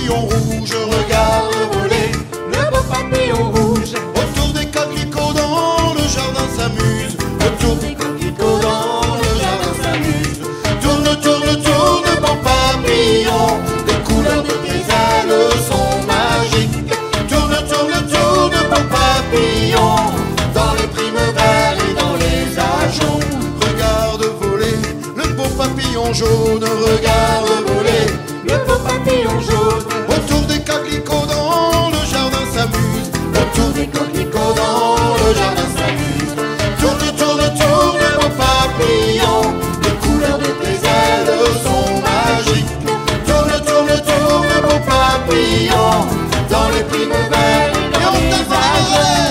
papillon rouge, regarde voler le beau papillon rouge. autour des coquelicots dans le jardin s'amuse. Autour des coquelicots dans le jardin s'amuse. Tourne, tourne, tourne, beau papillon, les couleurs de tes ailes sont magiques. Tourne, tourne, tourne, beau papillon, dans les primevères et dans les ajoncs. Regarde voler le beau papillon jaune, regarde voler Le beau papillon jaune. autour des coquelicots dans le jardin s'amuse. Autour des coquelicots dans le jardin s'amuse. Tourne, tourne, tourne, beau papillon, les couleurs de tes ailes sont magiques. Tourne, tourne, tourne, beau papillon, dans les primevères et dans les ajoncs.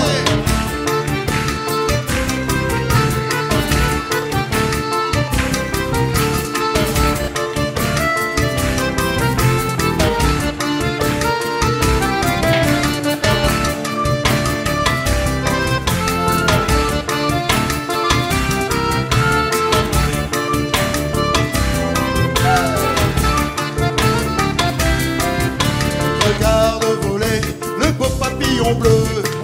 Regarde voler le beau papillon bleu